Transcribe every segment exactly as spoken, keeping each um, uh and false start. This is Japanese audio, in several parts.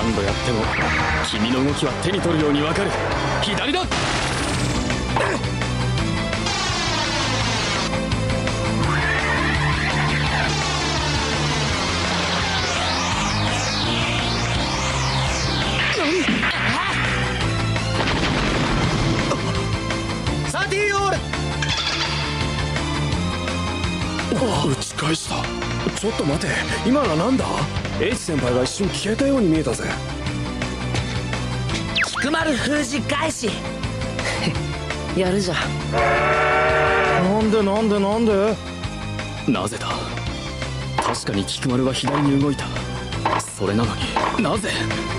何度やっても君の動きは手に取るようにわかる。左だ。 サーティーオール。 打ち返した。ちょっと待て、今のはなんだ。H 先輩が一瞬消えたように見えたぜ。 菊丸封じ返しやるじゃん。 なんでなんでなんで。 なぜだ。確かに菊丸は左に動いた。それなのになぜ。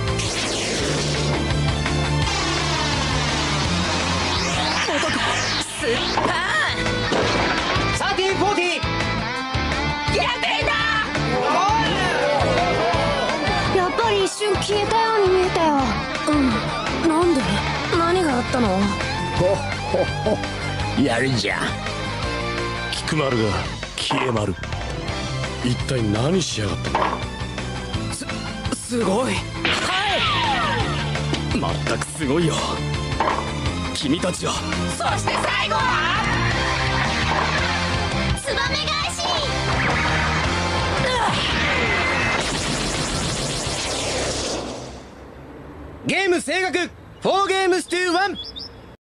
スッパーンサーティーフォーティー。やべえな。 やっぱり一瞬消えたように見えたよ。うん、なんで。何があったの。 ほっほっほ、やるじゃん。 菊丸が消え丸。一体何しやがったの。 すすごい。 はいまったくすごいよ君たちは。 そして最後はツバメ返し。 ゲーム声楽フォーゲームストゥーワン。